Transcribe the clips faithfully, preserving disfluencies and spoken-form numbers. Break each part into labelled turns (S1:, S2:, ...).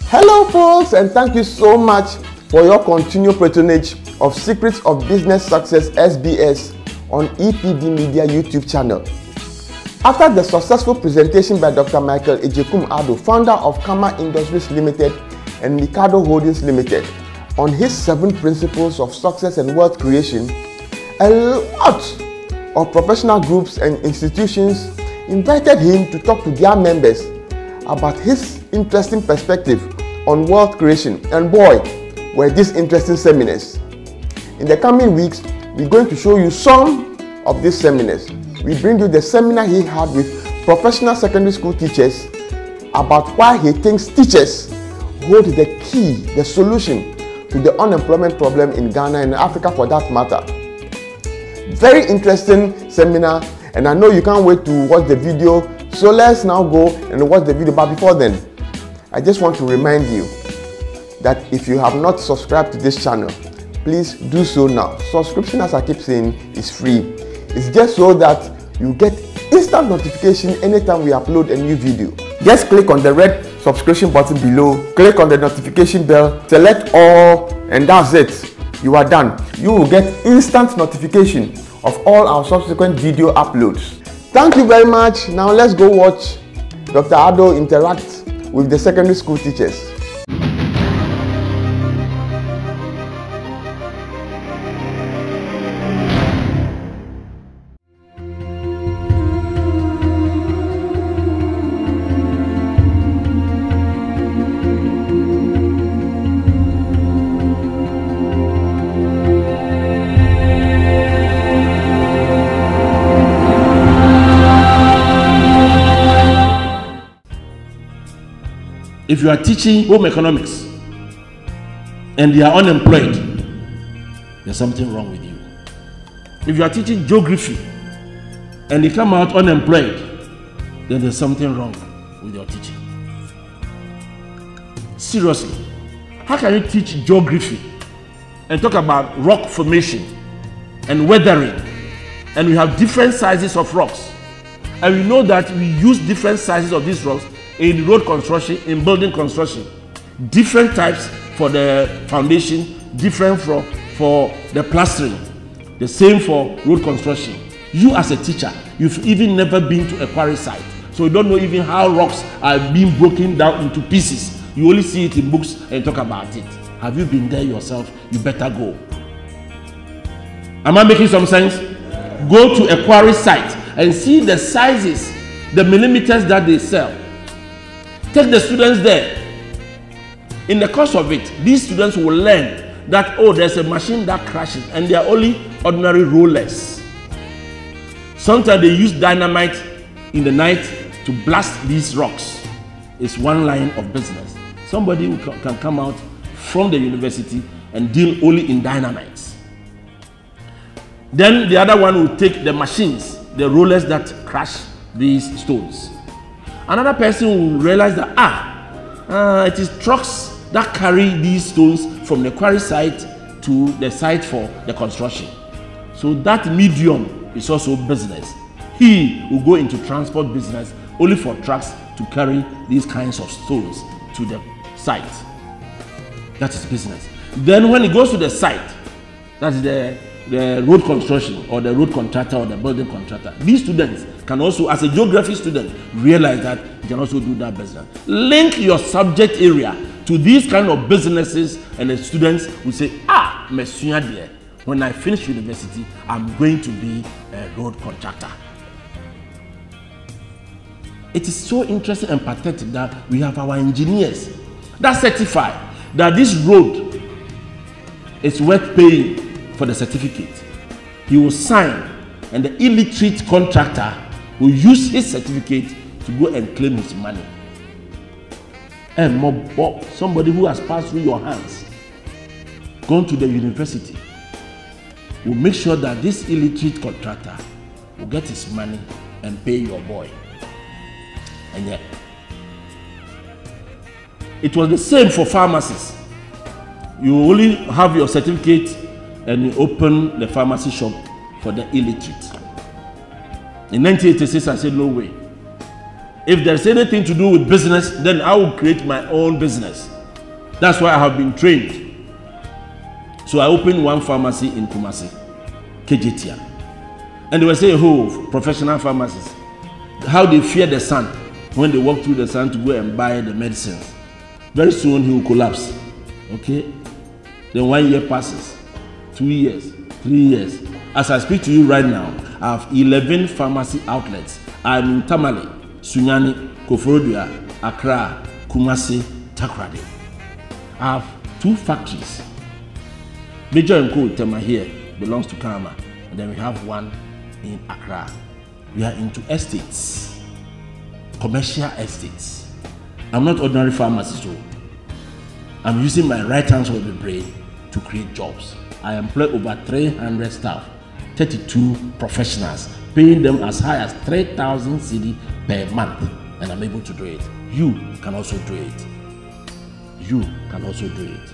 S1: Hello folks, and thank you so much for your continued patronage of Secrets of Business Success S B S on E P D Media YouTube channel. After the successful presentation by Doctor Michael Ejekum-Addo, founder of Kama Industries Limited and Mikado Holdings Limited, on his seven principles of success and wealth creation, a lot of professional groups and institutions invited him to talk to their members about his interesting perspective on wealth creation. And boy, were these interesting seminars. In the coming weeks, we're going to show you some of these seminars. We bring you the seminar he had with professional secondary school teachers about why he thinks teachers hold the key, the solution to the unemployment problem in Ghana and Africa for that matter. Very interesting seminar, and I know you can't wait to watch the video, so let's now go and watch the video. But before then, I just want to remind you that if you have not subscribed to this channel, please do so now. Subscription, as I keep saying, is free. It's just so that you get instant notification anytime we upload a new video. Just click on the red subscription button below, click on the notification bell, select all, and that's it. You are done. You will get instant notification of all our subsequent video uploads. Thank you very much. Now let's go watch Doctor Addo interact with the secondary school teachers.
S2: If you are teaching home economics and you are unemployed, there's something wrong with you. If you are teaching geography and you come out unemployed, then there's something wrong with your teaching. Seriously, how can you teach geography and talk about rock formation and weathering, and we have different sizes of rocks, and we know that we use different sizes of these rocks in road construction, in building construction, different types for the foundation, different for, for the plastering, the same for road construction. You as a teacher, you've even never been to a quarry site, so you don't know even how rocks are being broken down into pieces. You only see it in books and talk about it. Have you been there yourself? You better go. Am I making some sense? Go to a quarry site and see the sizes, the millimeters that they sell. Take the students there. In the course of it, these students will learn that, oh, there's a machine that crashes, and they are only ordinary rollers. Sometimes they use dynamite in the night to blast these rocks. It's one line of business. Somebody who can come out from the university and deal only in dynamites. Then the other one will take the machines, the rollers that crash these stones. Another person will realize that, ah, uh, it is trucks that carry these stones from the quarry site to the site for the construction. So that medium is also business. He will go into transport business only for trucks to carry these kinds of stones to the site. That is business. Then when he goes to the site, that is the the road construction or the road contractor or the building contractor, these students can also, as a geography student, realize that you can also do that business. Link your subject area to these kind of businesses, and the students will say, ah, Monsieur dear, when I finish university, I'm going to be a road contractor. It is so interesting and pathetic that we have our engineers that certify that this road is worth paying for the certificate. He will sign, and the illiterate contractor will use his certificate to go and claim his money. And more, somebody who has passed through your hands, gone to the university, will make sure that this illiterate contractor will get his money and pay your boy. And yet, it was the same for pharmacists. You only have your certificate and you open the pharmacy shop for the illiterate. In nineteen eighty-six, I said, no way. If there's anything to do with business, then I will create my own business. That's why I have been trained. So I opened one pharmacy in Kumasi, K J T A. And they were saying, oh, professional pharmacists, how they fear the sun when they walk through the sun to go and buy the medicines. Very soon he will collapse. Okay? Then one year passes, two years, three years. As I speak to you right now, I have eleven pharmacy outlets. I'm in Tamale, Sunyani, Koforodua, Accra, Kumasi, Takoradi. I have two factories. Major and Co. Tema here belongs to Kama, and then we have one in Accra. We are into estates, commercial estates. I'm not ordinary pharmacist, so I'm using my right hand of the brain to create jobs. I employ over three hundred staff, thirty-two professionals, paying them as high as three thousand cedi per month, and I'm able to do it. You can also do it. You can also do it.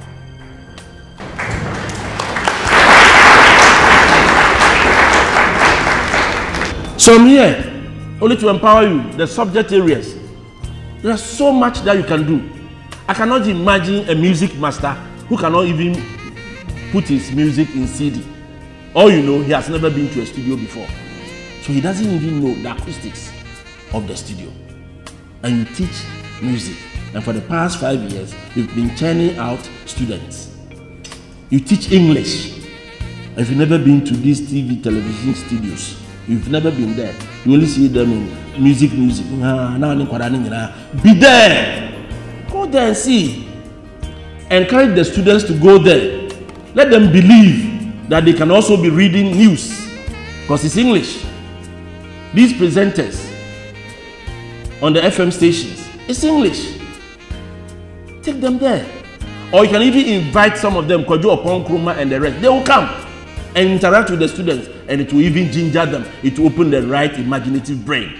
S2: So I'm here only to empower you, the subject areas. There's so much that you can do. I cannot imagine a music master who cannot even put his music in C D. Or you know, he has never been to a studio before. So he doesn't even know the acoustics of the studio. And you teach music. And for the past five years, you've been churning out students. You teach English. If you've never been to these T V television studios, you've never been there. You only see them in music, music. Be there. Go there and see. Encourage the students to go there. Let them believe that they can also be reading news because it's English. These presenters on the F M stations, it's English. Take them there. Or you can even invite some of them, Kojo Opon Kruma and the rest. They will come and interact with the students, and it will even ginger them. It will open the right imaginative brain.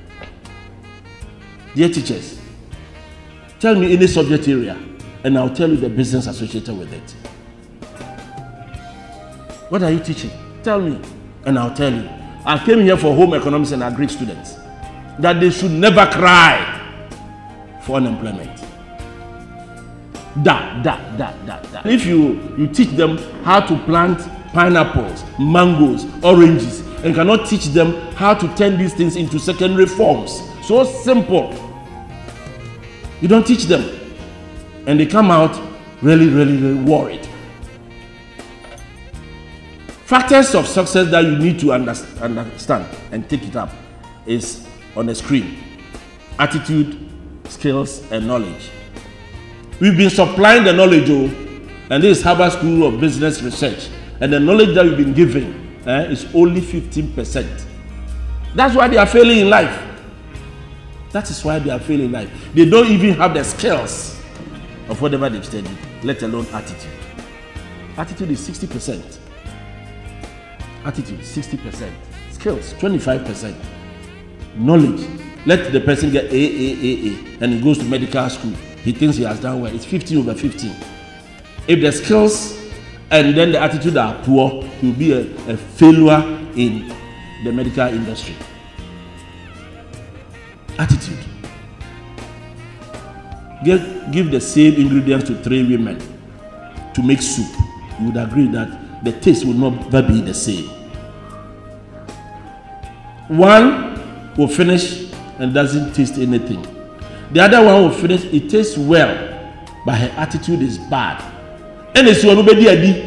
S2: Dear teachers, tell me any subject area, and I'll tell you the business associated with it. What are you teaching? Tell me, and I'll tell you. I came here for home economics and agri students, that they should never cry for unemployment. Da, da, da, da, da. If you, you teach them how to plant pineapples, mangoes, oranges, and cannot teach them how to turn these things into secondary forms, so simple. You don't teach them, and they come out really, really, really worried. Factors of success that you need to understand and take it up is on the screen. Attitude, skills, and knowledge. We've been supplying the knowledge, oh, and this is Harvard School of Business Research, and the knowledge that we've been giving eh, is only fifteen percent. That's why they are failing in life. That is why they are failing in life. They don't even have the skills of whatever they've studied, let alone attitude. Attitude is sixty percent. Attitude, sixty percent. Skills, twenty-five percent. Knowledge, let the person get A, A, A, A, and he goes to medical school. He thinks he has done well. It's fifteen over fifteen. If the skills and then the attitude are poor, he will be a, a failure in the medical industry. Attitude. Give, give the same ingredients to three women to make soup. You would agree that the taste will never be the same. One will finish and doesn't taste anything. The other one will finish, it tastes well, but her attitude is bad. And it's your nobody adi.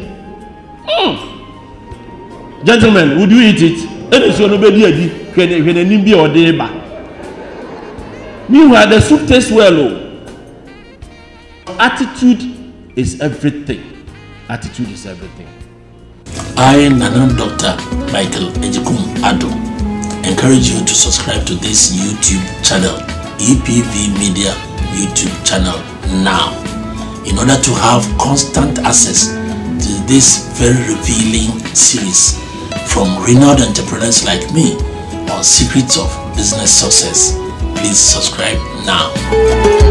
S2: Gentlemen, would you eat it? And it's your nobody adi. When a nimbi or deba. Meanwhile, the soup tastes well. Oh. Attitude is everything. Attitude is everything.
S3: I, Nanam Doctor Michael Ejikum Ado, encourage you to subscribe to this YouTube channel, E P V Media YouTube channel now, in order to have constant access to this very revealing series from renowned entrepreneurs like me on Secrets of Business Success. Please subscribe now.